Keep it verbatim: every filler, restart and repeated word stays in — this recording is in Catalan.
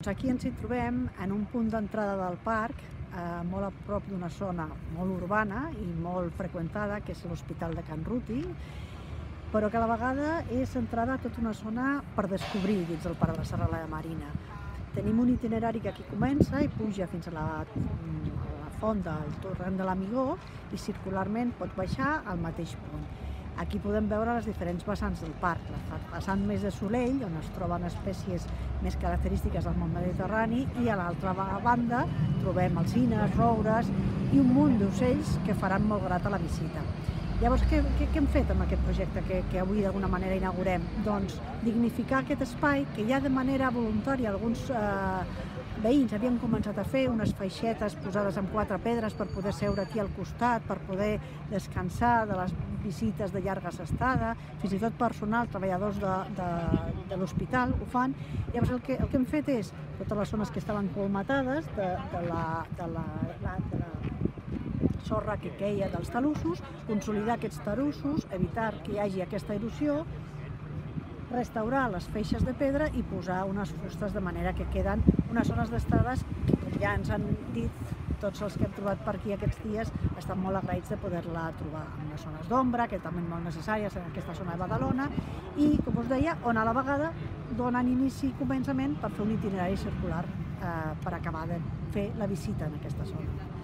Aquí ens hi trobem en un punt d'entrada del parc, eh, molt a prop d'una zona molt urbana i molt freqüentada, que és l'Hospital de Can Ruti, però que a la vegada és entrada a tota una zona per descobrir dins del Parc de la Serralada Marina. Tenim un itinerari que aquí comença i puja fins a la, a la font del torrent de l'Amigó i circularment pot baixar al mateix punt. Aquí podem veure les diferents vessants del parc, la vessant més de Solell, on es troben espècies més característiques del món mediterrani, i a l'altra banda trobem alzines, roures i un munt d'ocells que faran molt grata la visita. Llavors, què, què, què hem fet amb aquest projecte que, que avui d'alguna manera inaugurem? Doncs dignificar aquest espai que ja de manera voluntària alguns eh, veïns havien començat a fer, unes feixetes posades amb quatre pedres per poder seure aquí al costat, per poder descansar de les visites de llarga estada, fins i tot personal, treballadors de, de, de l'hospital ho fan. Llavors el que, el que hem fet és, totes les zones que estaven colmatades de, de la, de la, la, de la sorra que queia dels talussos, consolidar aquests talussos, evitar que hi hagi aquesta erosió, restaurar les feixes de pedra i posar unes fustes de manera que queden unes zones d'estades que, com ja ens han dit tots els que hem trobat per aquí aquests dies, estan molt agraïts de poder-la trobar en unes zones d'ombra, que també molt necessàries en aquesta zona de Badalona, i, com us deia, on a la vegada donen inici i començament per fer un itinerari circular eh, per acabar de fer la visita en aquesta zona.